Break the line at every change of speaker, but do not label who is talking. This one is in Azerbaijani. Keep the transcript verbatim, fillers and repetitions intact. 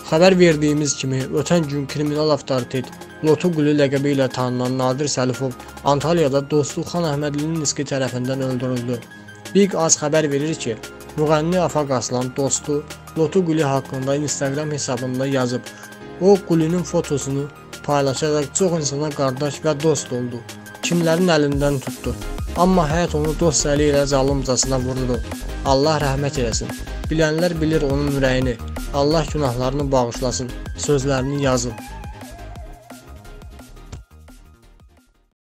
Xəbər verdiyimiz kimi, ötən gün kriminal avtoritet Lotu Qulu ləqəbi ilə tanınan Nadir Səlifov Antalyada dostu Xan Əhmədlinin Niski tərəfindən öldürüldü. Big Az xəbər verir ki, müğənni Afaq Aslan dostu Lotu Qulu haqqında Instagram hesabında yazıb. O, Qulunun fotosunu paylaşaraq çox insana qardaş və dost oldu. Kimlərin əlindən tutdu. Amma həyat onu dost əli ilə zalımcasına vurdu. Allah rəhmət eləsin. Bilənlər bilir onun ürəyini. Allah günahlarını bağışlasın. Sözlərini yazıb.